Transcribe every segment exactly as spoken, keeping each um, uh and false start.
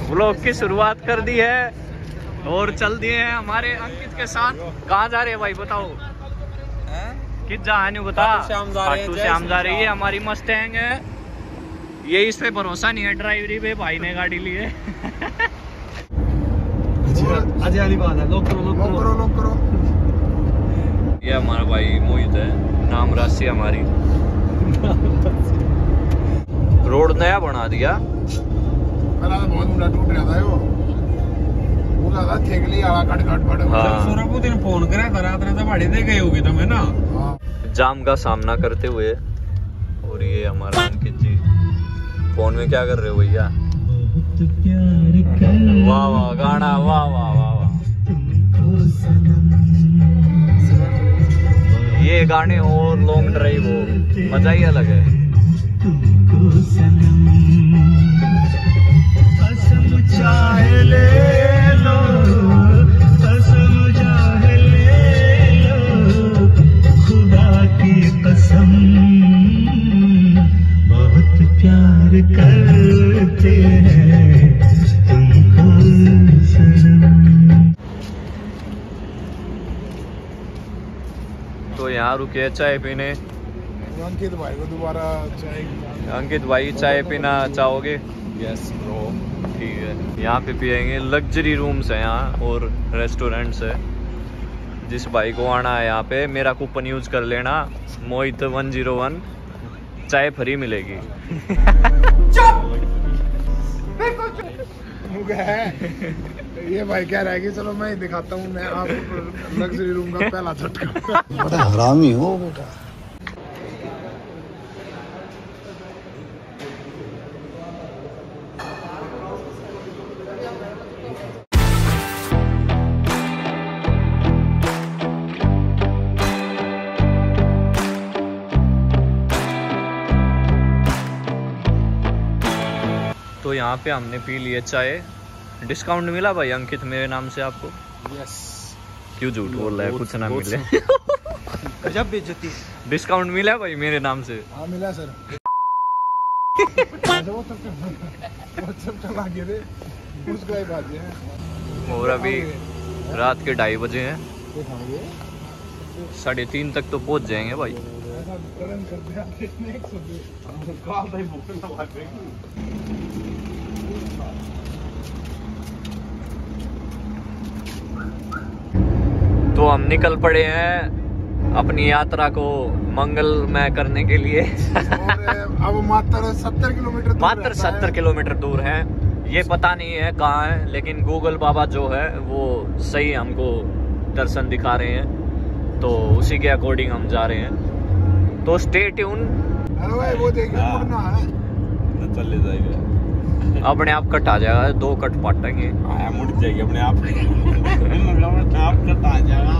Vlog की शुरुआत कर दी है और चल दिए हैं हमारे अंकित के साथ। कहाँ जा रहे हैं भाई बताओ? किस जा है बता। खाटू श्याम जा रही है हमारी मस्टैंग है। ये इस पे भरोसा नहीं है ड्राइवरी पे, भाई ने गाड़ी ली है। अजय वाली बात है, लोग करो लोग करो लोग करो। ये हमारा भाई मोहित है, नाम राशि हमारी। रोड नया बना दिया। पहला तो बहुत मुंडा टूट रहा था वो पूरा था ठेकली आला कट कट पड़। हाँ। सूरज को दिन फोन करा था रात ने तो भाड़ी दे गई होगी तुम्हें ना। जाम का सामना करते हुए। और ये हमारा अंकित जी फोन में क्या कर रहे हो भैया? वाह वाह गाना, वाह वाह वाह वाह। ये गाने और लॉन्ग ड्राइव हो मजा ही अलग है। चाहे ले लो, कसम चाहे ले लो, खुदा की कसम बहुत प्यार करते हैं तुमको सनम। तो यहाँ रुके चाय पीने। अंकित भाई को दोबारा चाय। अंकित भाई चाय पीना चाहोगे? Yes bro. ठीक है, यहाँ पे पियेंगे। लग्जरी रूम्स है यहाँ और रेस्टोरेंट्स है। जिस भाई को आना है यहाँ पे मेरा कूपन यूज कर लेना, मोहित वन जीरो वन, चाय फ्री मिलेगी। ये भाई कह रहा है कि चलो मैं ही दिखाता हूँ, मैं आपको लग्जरी रूम का पहला झटका। बड़ा हरामी हो बेटा। तो यहाँ पे हमने पी लिए चाय। डिस्काउंट मिला भाई अंकित मेरे नाम से आपको? यस। क्यों झूठ बोल रहा है? कुछ ना मिले। गजब बेइज्जती। डिस्काउंट मिला भाई मेरे नाम से? हाँ मिला सर। और अभी रात के ढाई बजे हैं, साढ़े तीन तक तो पहुंच जाएंगे भाई। तो हम निकल पड़े हैं अपनी यात्रा को मंगलमय करने के लिए। अब मात्र सत्तर किलोमीटर मात्र सत्तर किलोमीटर दूर है। ये पता नहीं है कहाँ है, लेकिन गूगल बाबा जो है वो सही हमको दर्शन दिखा रहे हैं, तो उसी के अकॉर्डिंग हम जा रहे हैं। तो स्टे ट्यून। अरे भाई वो देखिए मुड़ना है। चले जाएगा अपने आप कट आ जाएगा, दो कट पाटेंगे। आया मुड़ जाएगी अपने आप। आप कट आ जाएगा।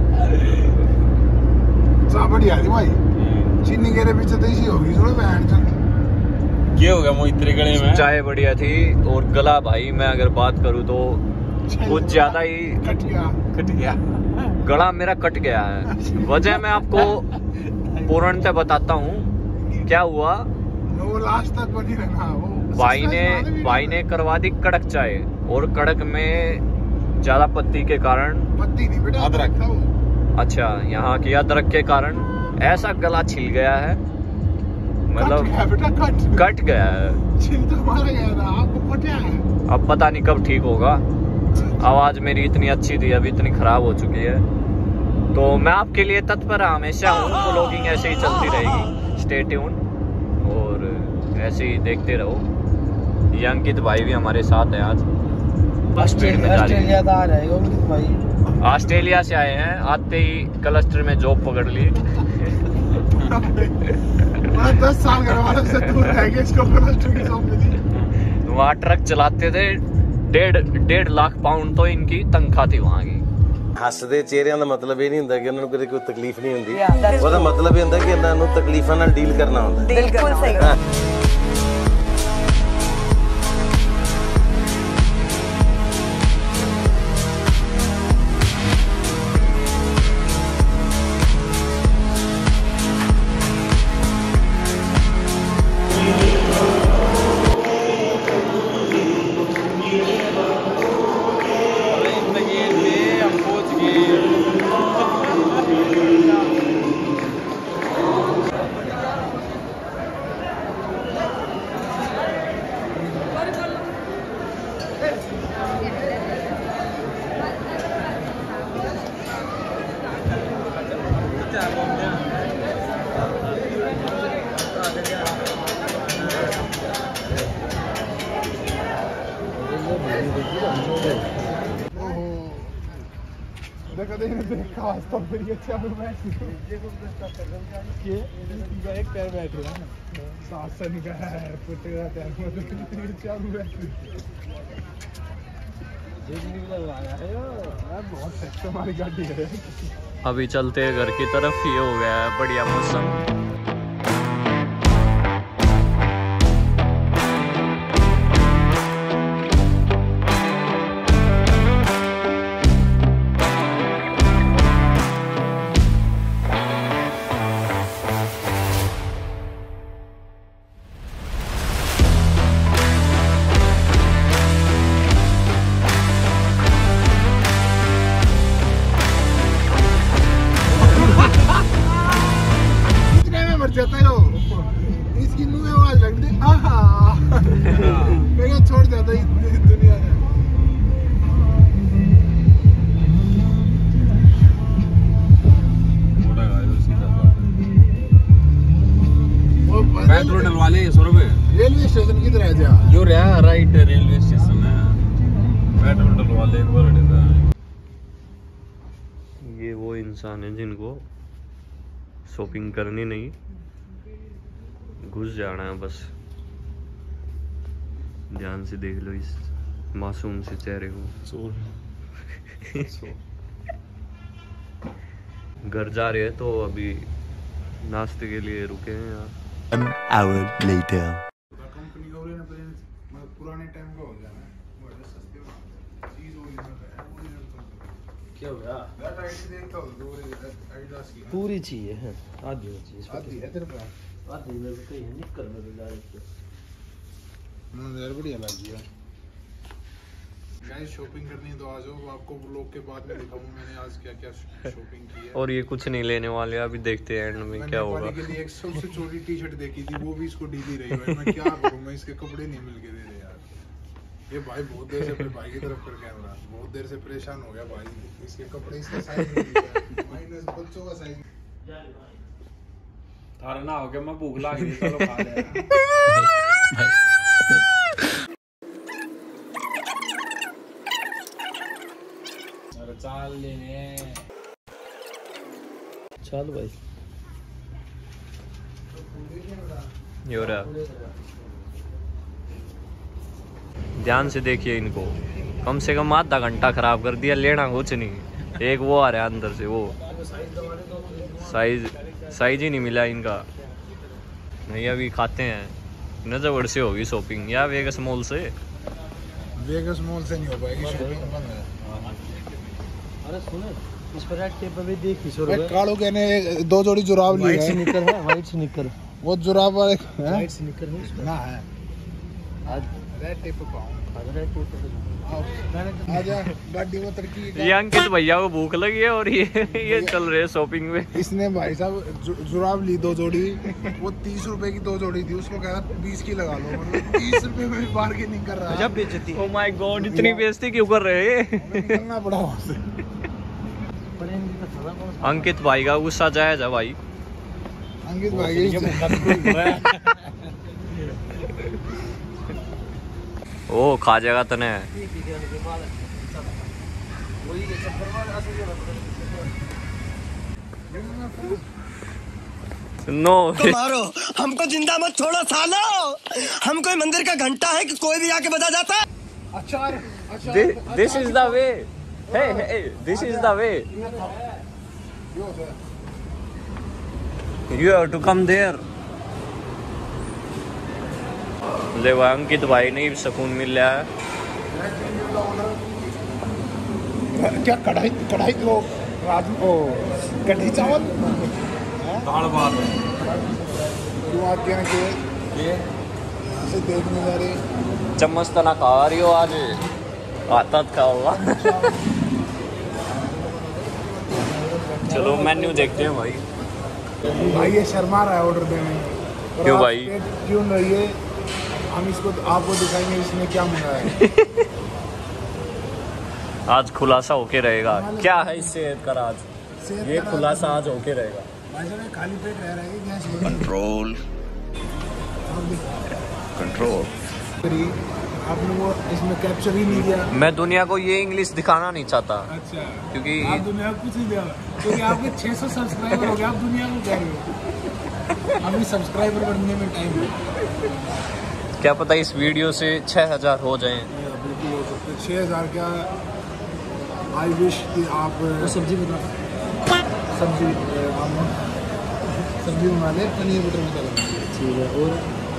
चाय बढ़िया थी भाई। चीनी के पीछे तो इसी होगी थोड़ा बहन चल। क्या हो गया मोहित तेरे गले में? चाय बढ़िया थी और गला भाई मैं अगर बात करूँ तो कुछ ज्यादा ही कट गया कट गया। गला मेरा कट गया है। वजह मैं आपको पूर्णतः बताता हूँ क्या हुआ। वो लास्ट तक बनी रहना। वो भाई ने भाई ने करवा दी कड़क चाय, और कड़क में ज्यादा पत्ती के कारण, पत्ती नहीं बेटा अदरक था वो। अच्छा यहाँ की अदरक के कारण ऐसा गला छिल गया है, मतलब कट गया बेटा कट कट गया है। छिल तो मारा गया ना, आपको पता है। अब पता नहीं कब ठीक होगा। आवाज मेरी इतनी अच्छी थी, अब इतनी खराब हो चुकी है। तो मैं आपके लिए तत्पर हमेशा हूँ। व्लॉगिंग ऐसे ही चलती रहेगी। स्टे ट्यून और ऐसे ही देखते रहो। ये अंकित भाई भी हमारे साथ हैं आज। ऑस्ट्रेलिया आ जाएगा अंकित भाई। ऑस्ट्रेलिया से आए हैं, आते ही क्लस्टर में जॉब पकड़ ली। दस साल घर वालों से दूर रह गए, इसको क्लस्टर की जॉब मिली। वहाँ ट्रक चलाते थे। डेढ़ डेढ़ लाख पाउंड तो इनकी तनख्वाह थी वहाँ की। ਹੱਸਦੇ ਚਿਹਰਿਆਂ ਦਾ ਮਤਲਬ ਇਹ ਨਹੀਂ ਹੁੰਦਾ ਕਿ ਉਹਨਾਂ ਨੂੰ ਕਦੇ ਕੋਈ ਤਕਲੀਫ ਨਹੀਂ ਹੁੰਦੀ। ਉਹਦਾ ਮਤਲਬ ਇਹ ਹੁੰਦਾ ਕਿ ਇਹਨਾਂ ਨੂੰ ਤਕਲੀਫਾਂ ਨਾਲ ਡੀਲ ਕਰਨਾ ਹੁੰਦਾ। ਬਿਲਕੁਲ ਸਹੀ। देखो देखो देखो आज तो फिर ये चालू बैठ ये एक पैर बैठ रहा है सांस से निकल रहा है फुटेगा पैर में चालू बैठ बहुत सख्त हमारी गाड़ी है। अभी चलते हैं घर की तरफ। ये हो गया है बढ़िया मौसम। इसकी मुंह में आवाज लगती आहा मैं छोड़ जाता इस दुनिया में। पेट्रोल डलवाले सौ रुपए। रेलवे स्टेशन किधर है जा जो रहा राइट रेलवे स्टेशन है। पेट्रोल डलवाले एक बार देता है। ये वो इंसान है जिनको शॉपिंग करनी नहीं, घुस जाना है बस। ध्यान से देख लो इस मासूम से चेहरे को। घर जा रहे हैं तो अभी नाश्ते के लिए रुके हैं यहाँ। An hour later. कंपनी का ना मतलब पुराने टाइम का हो जाना है सस्ते चीज क्या हो गया? देखता हूँ दो एडिडास की पूरी चाहिए है आधी चाहिए आती है तेरे पास आधी में तो कहीं निकल में तो डायरेक्ट ना यार बढ़िया लगी है। गाइस शॉपिंग करनी है तो आ जाओ, आपको ब्लॉग के बाद में दिखाऊंगा मैंने आज क्या क्या शॉपिंग की है। और ये कुछ नहीं लेने वाले, अभी देखते हैं एंड में क्या होगा। के लिए एक सबसे छोटी टी शर्ट देखी थी, वो भी इसको ढीली रही है। मैं क्या करूं, मैं इसके कपड़े नहीं मिल के दे रहे यार। ये भाई बहुत देर से अपने भाई की तरफ कर कैमरा बहुत देर से परेशान हो गया भाई। इसके कपड़े इसका साइज नहीं माइनस बच्चों का साइज थारा ना हो गया। मैं भूख लग गई चलो खा ले। चाल लेने चल भाई ये हो रहा। ध्यान से देखिए इनको, कम से कम आधा घंटा खराब कर दिया। लेना कुछ नहीं, एक वो आ रहा है अंदर से, वो साइज साइज ही नहीं मिला इनका। नहीं अभी खाते हैं। नजर से होगी शॉपिंग या वेगस मॉल से? वेगस मॉल से नहीं हो पाएगी शॉपिंग, बंद है। अरे सुने इस पर रेड टेप पे भी देख ही शुरू है। कालो कहने दो जोड़ी जुराब ली है। वाइट स्नीकर है, वाइट स्नीकर वो जुराब वाले वाइट स्नीकर नहीं ना है। आज रेड टेप पे पाऊं आज रेड टेप पे आजा गाड़ी में तरक्की। ये अंकित भैया को भूख लगी है और ये ये चल रहे हैं शॉपिंग में। इसने भाई साहब जु, जुराब ली दो जोड़ी, वो तीस रुपए की दो जोड़ी थी, उसको कह रहा बीस की लगा लो। मतलब तीस रुपए में भी बार्गेनिंग कर रहा है। जब बेइज्जती ओह माय गॉड, इतनी बेइज्जती क्यों कर रहे हैं? निकलना पड़ा वहाँ से। अंकित भाई का गुस्सा जायज है भाई। अंकित भाई ओ खा जाएगा तने। नो तो मारो हमको जिंदा मत छोड़ो सालो। हम कोई मंदिर का घंटा है कि कोई भी आके बजा जाता। अचार अचार this is the way. Hey hey this is the way. You have to come there. ले भाई अंकित भाई नहीं सुकून मिल रहा है। क्या कढ़ाई कढ़ाई लो रात ओ कढ़ी चावल दाल भात क्यों आके हैं कि ये इसे देखने जा रहे। चम्मच तना खा रही हो आज, आता खाओगा। चलो मेन्यू देखते हैं भाई। भाई ये शर्मा रहा है ऑर्डर देने में। क्यों भाई? क्यों नहीं है, हम इसको आपको दिखाएंगे इसने क्या मंगाया है। आज खुलासा होके रहेगा क्या है इस सेहत का राज। ये खुलासा आज होके रहेगा। भाई साहब खाली पेट रह रहा है कि गैस कंट्रोल कंट्रोल आपने वो इसमें कैप्चर ही नहीं किया। मैं दुनिया को ये इंग्लिश दिखाना नहीं चाहता। अच्छा, क्योंकि आप दुनिया को कुछ नहीं दिया, क्योंकि आपके छह सौ सब्सक्राइबर हो गए, आप दुनिया को कह रहे हो। अभी सब्सक्राइबर बनने में टाइम है। क्या पता इस वीडियो से छह हजार हो जाए। बिल्कुल हो सकते, छह हजार क्या। आई विश कि आप सब्जी बना सब्जी सब्जी बना ले, पनीर बटर मसाला। ठीक है, और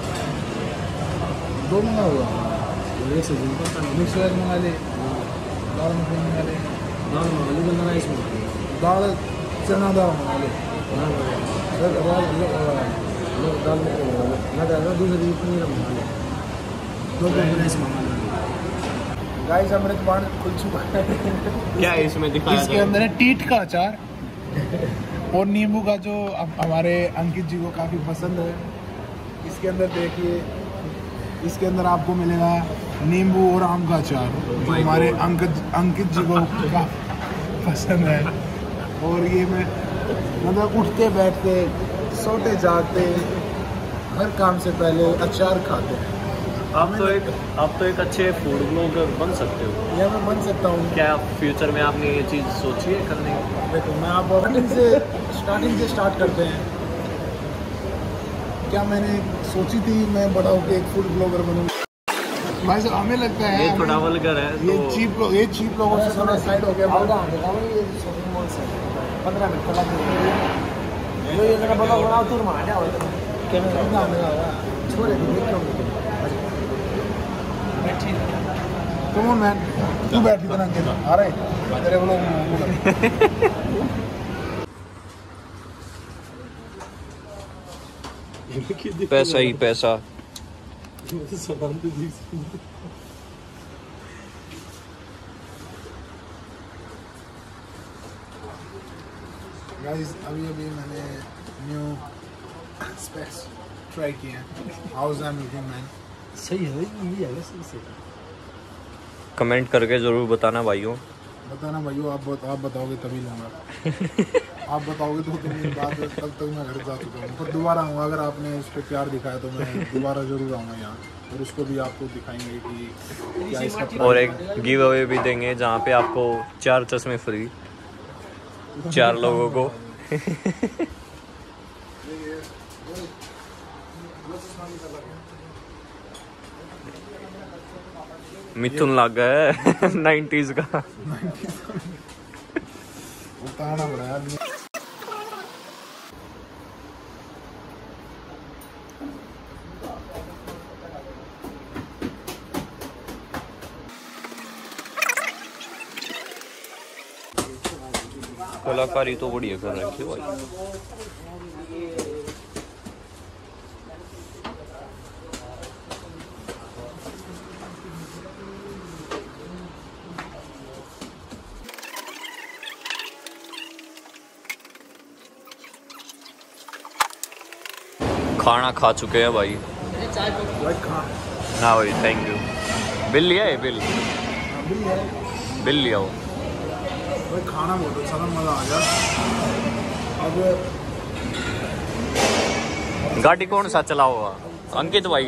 दो मंगा हुआ एक सब्जी मिक्स वेज मंगा ले, दाल मखनी मंगा ले, दाल मंगा ले, दाल राइस मंगा ले, दाल चना दाल मंगा ले, दाल दाल मखनी मंगा ले, ना दाल दूसरी पनीर मंगा ले, दो राइस मंगा ले। गाइस अमृत बाण खुल चुका है। क्या है इसमें दिखाया? इसके अंदर है टीट का अचार और नींबू का, जो हमारे अंकित जी को काफ़ी पसंद है। इसके अंदर देखिए, इसके अंदर आपको मिलेगा नींबू और आम का अचार, जो हमारे अंकित अंकित जी को काफ़ी पसंद है। और ये मैं मतलब उठते बैठते सोते जागते हर काम से पहले अचार खाते हैं। आप तो एक आप तो एक अच्छे फूड ब्लॉगर बन सकते हो। या मैं बन सकता हूँ। क्या फ्यूचर में आपने ये चीज़ सोची है करने की? देखो, मैं आप स्टार्टिंग से स्टार्टिंग से स्टार्ट करते हैं। क्या मैंने सोची थी मैं बड़ा होकर एक फूड ब्लॉगर बनूँ? भाई साहब हमें लगता है ये थोड़ा वल्गर है ये तो... चीप लोग ये चीप लोगों से थोड़ा साइड हो गया। पंद्रह मिनट का तुम मैन तू बैठ इतना अकेला आ रहे तेरे वो लोग पैसा ही पैसा। गाइस अभी अभी मैंने न्यू स्पेक्स ट्राई किए हैं। How's I am looking man. सही है ये है सही से। कमेंट करके जरूर बताना भाइयों। बताना भाइयों, आप बत, आप बताओगे तभी लूँगा। आप बताओगे तो तीन दिन बाद, तब तक मैं घर जा चुका हूँ। पर दोबारा आऊँगा, अगर आपने उस पर प्यार दिखाया तो मैं दोबारा ज़रूर आऊँगा यहाँ, और उसको भी आपको दिखाएंगे कि क्या इसका। और एक गिव अवे भी देंगे जहाँ पे आपको चार चश्मे फ्री, चार लोगों को। मिथुन लग गया नाइन्टीज का। उतारना पड़ा यार। कलाकारी तो बढ़िया कर रखी है भाई। खाना खा चुके हैं भाई। ना भाई थैंक यू। बिल लिया है? बिल बिल लिया हो भाई। खाना बहुत अच्छा था, मज़ा आ गया। अब गाड़ी कौन सा चला हुआ? अंकित भाई।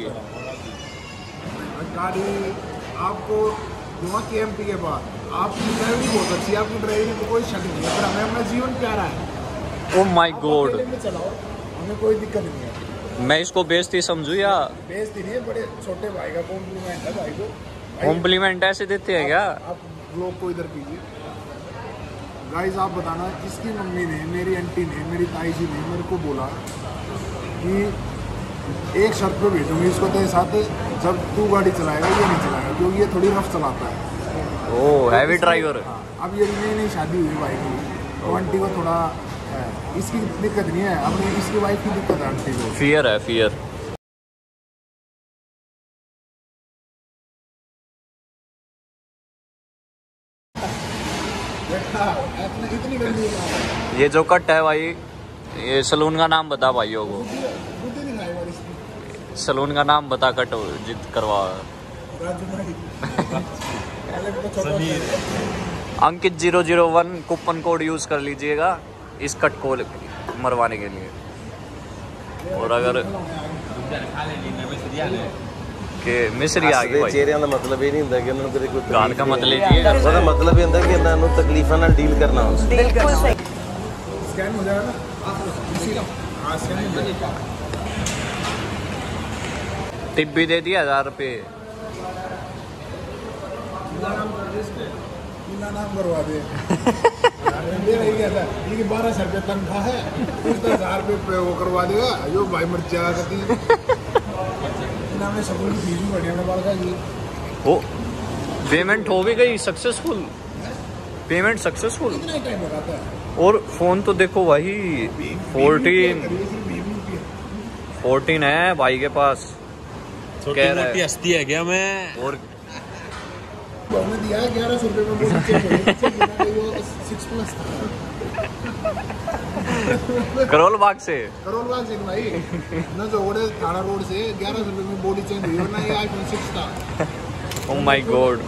गाड़ी आपको वहाँ के एम पी के बाद आपकी ड्राइविंग बहुत अच्छी है, आपकी ड्राइविंग में कोई शक नहीं है, पर हमें अपना जीवन प्यारा है। ओह माय गॉड, चलाओ, हमें कोई दिक्कत नहीं है। मैं इसको बेइज्जती समझू या बेइज्जती नहीं है, बड़े छोटे भाई का कॉम्प्लीमेंट है भाई को। कॉम्प्लीमेंट ऐसे देते हैं क्या? आप लोग को इधर कीजिए। गाइस आप बताना, इसकी मम्मी ने, मेरी आंटी ने, मेरी ताई जी ने मेरे को बोला कि एक शर्त पे भेजूंगी इसको तेरे साथ, जब तू गाड़ी चलाएगा ये नहीं चलाएगा, क्योंकि ये थोड़ी रफ चलाता है। Oh heavy driver. हाँ, अब ये नई नई शादी हुई भाई की, तो आंटी को थोड़ा है, इसकी दिक्कत नहीं है, अपनी इसकी वाइफ की दिक्कत है आंटी को। फियर है फियर। इतनी गंदी ये जो कट है भाई, ये सलून का नाम बता भाइयों को। सलून का नाम बता, कट जित करवा। Ankit zero zero one coupon code use कर लीजिएगा इस कट को मरवाने के लिए। और अगर कि मिस्री आ गई भाई। ਚਿਹਰਿਆਂ ਦਾ ਮਤਲਬ ਇਹ ਨਹੀਂ ਹੁੰਦਾ ਕਿ ਉਹਨਾਂ ਨੂੰ ਕਦੇ ਕੋਈ गाल का मतलब ये है। ਉਹਦਾ ਮਤਲਬ ਇਹ ਹੁੰਦਾ ਕਿ ਇਹਨਾਂ ਨੂੰ ਤਕਲੀਫਾਂ ਨਾਲ ਡੀਲ ਕਰਨਾ ਹੁੰਦਾ। बिल्कुल सही। स्कैन हो जाएगा ना इसी हाँ स्कैन हो जाएगा। टिप भी दे दिया हजार रुपये। नाम करवा दे मेरा ही कहता है ये बारह सौ रुपये तनख्वाह है उसका हजार रुपये वो करवा देगा जो भाई मर्चा करती में स्कूल की फीस भी बढ़िया ना बाल का जी हो पेमेंट हो भी गई सक्सेसफुल। पेमेंट सक्सेसफुल कितना टाइम लगाता है। और फोन तो देखो भाई फोर्टीन फोर्टीन है भाई के पास। कह रहा है हस्ती है क्या मैं। और उन्होंने दिया है ग्यारह सौ रुपये में वो नीचे वो सिक्स प्लस करोल बाग से करोल बाग से भाई ना जो ओडे थाना रोड से ग्यारह सौ रुपये में बॉडी चेंज हुई वरना ये आईफोन सिक्स था। Oh my god.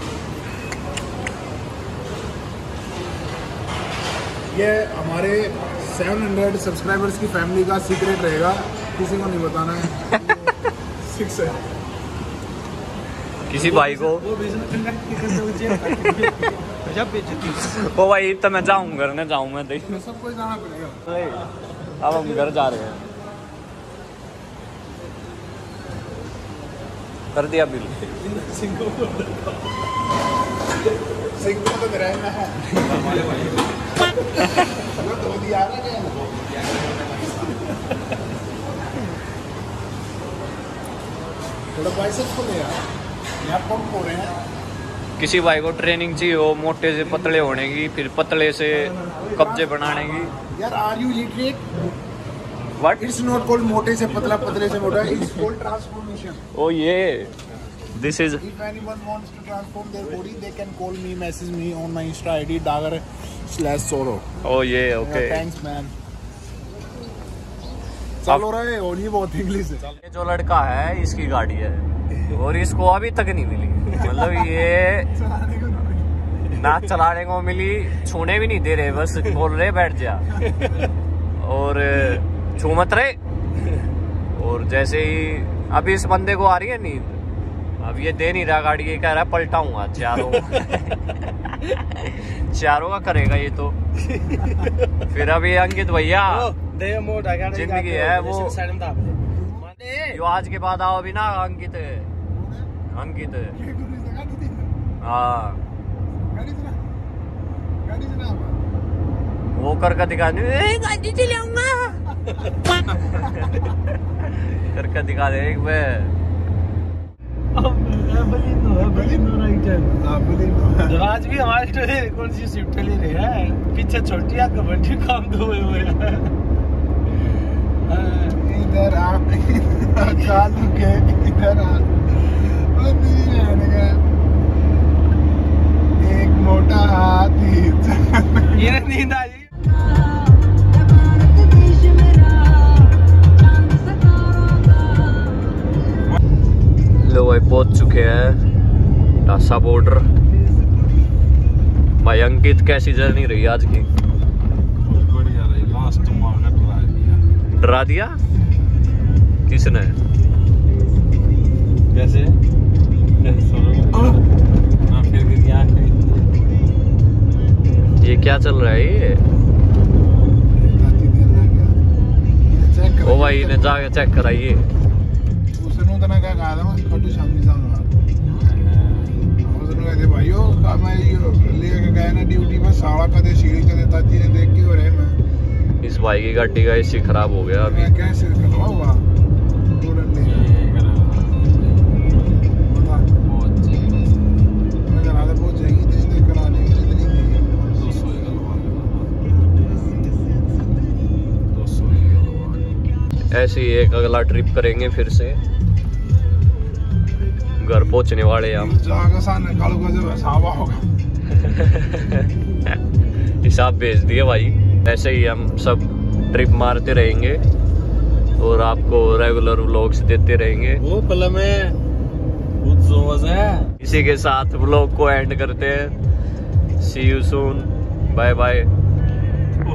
ये हमारे सात सौ सब्सक्राइबर्स की फैमिली का सीक्रेट रहेगा किसी को नहीं बताना है। सिक्स है किसी भाई को ओ भाई तो मैं जाऊँ घर में जाऊँ मैं देख सबको जाना पड़ेगा। अब हम घर जा रहे हैं। कर दिया बिल। सिंह को तो रहना है तो दिया थोड़ा बाइसेप्स को ले यार यहाँ पंप हो रहे हैं। किसी भाई को ट्रेनिंग चाहिए हो मोटे से पतले होने की फिर पतले से कब्जे बनाने की। यार are you literate what it's not called मोटे से पतला पतले से मोटा it's called transformation. Oh yeah this is If anyone wants to transform their body they can call me message me on my Insta I D dagar slash soro। Oh yeah okay. Thanks man. चलो रहे होली बहुत English है। ये जो लड़का है इसकी गाड़ी है और इसको अभी तक नहीं मिली। मतलब ये ना चलाने को मिली छूने भी नहीं दे रहे बस बोल रहे बैठ जा और छू मत रहे। और जैसे ही अभी इस बंदे को आ रही है नींद अब ये दे नहीं रहा गाड़ी ये कह रहा है पलटाऊंगा चारों चारों का करेगा ये तो। फिर अभी अंकित भैया जिंदगी है वो जो आज के बाद आओ अभी ना अंकित अंकित हाँ वो करके दिखा गाड़ी चलाऊंगा करके दिखा दे एक बार। आज भी हमारी स्टोरी कौन सी स्विफ्ट ले रही है पीछे छोटी आग बड़ी काम दो हुए हुए इधर आ चालू के इधर आ एक मोटा हाथी ये नींद आ रही। लो भाई पहुंच चुके हैं टासा बॉर्डर। भाई अंकित कैसी जर्नी रही आज की। बढ़िया रही लास्ट मार्केट डरा दिया। डरा दिया किसने कैसे ना फिर गिर ये क्या चल रहा है ये। ओ भाई ने जाके चेक कराइए। उसने तो ना क्या कहा था मैं छोटी शामी जाऊंगा उसने कहते भाइयों का मैं लेके गया ना ड्यूटी पर साड़ा का दे सीढ़ी का दे ताती ने देख के हो रहे मैं इस भाई की गाड़ी का एसी खराब हो गया अभी। मैं कैसे करवा हुआ तुरंत नहीं मैं करा दे पहुंच जाएगी इतनी देर करा लेंगे इतनी दो सौ दो सौ ऐसे ही एक अगला ट्रिप करेंगे फिर से घर पहुंचने वाले हम। जाकर सामने कालू का जब हसावा होगा हिसाब भेज दिए भाई। ऐसे ही हम सब ट्रिप मारते रहेंगे और आपको रेगुलर व्लॉग्स देते रहेंगे। वो पहले में खुद है। इसी के साथ व्लॉग को एंड करते हैं। See you soon bye bye.